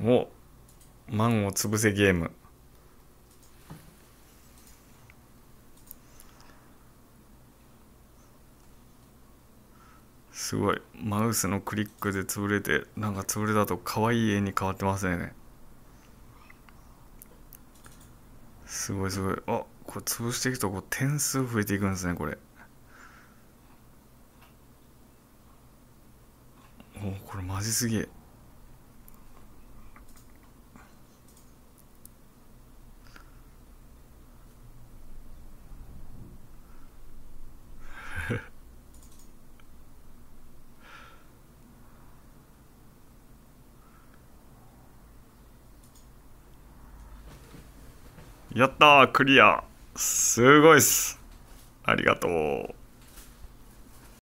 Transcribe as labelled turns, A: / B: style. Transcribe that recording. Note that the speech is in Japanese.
A: お、マンを潰せゲーム。すごい。マウスのクリックで潰れて、なんか潰れたと可愛い絵に変わってますね。すごいすごい。あ、これ潰していくとこう点数増えていくんですね、これ。お、これマジすげえ。やったー、クリア。すごいっす。ありがとう。